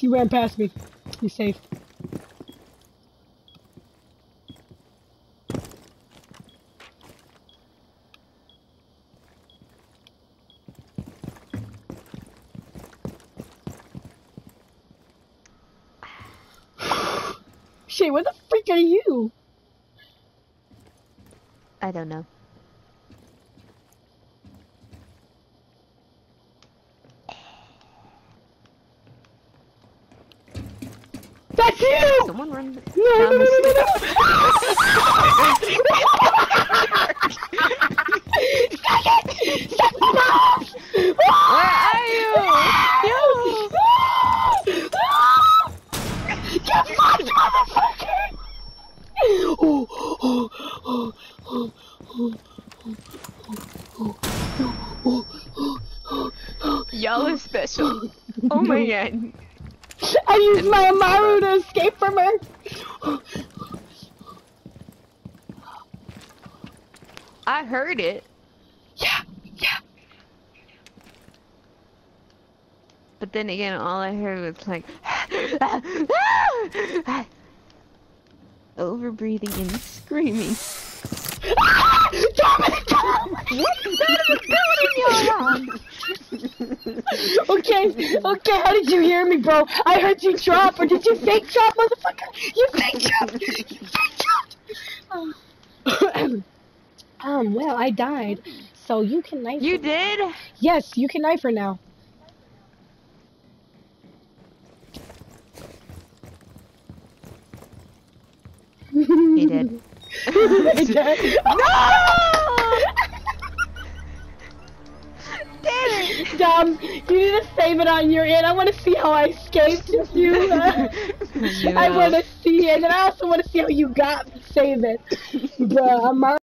You ran past me. You're safe. Shit, where the freak are you? I don't know. That's you! Someone run down No. the stairs. Where are you? Yo! Get fucked, motherfucker! Y'all are special. Oh my god. I used my Amaru to escape from her. I heard it. Yeah. But then again, all I heard was like over breathing and screaming. What is going on? Okay, how did you hear me, bro? I heard you drop, or did you fake drop, motherfucker? You fake dropped! Well, I died, so you can knife her. You did? Yes, you can knife her now. He did. No! Damn it! Dom, you need to save it on your end. I want to see how I escaped you. I want to see it, and I also want to see how you got me. Save it. Bruh, I'm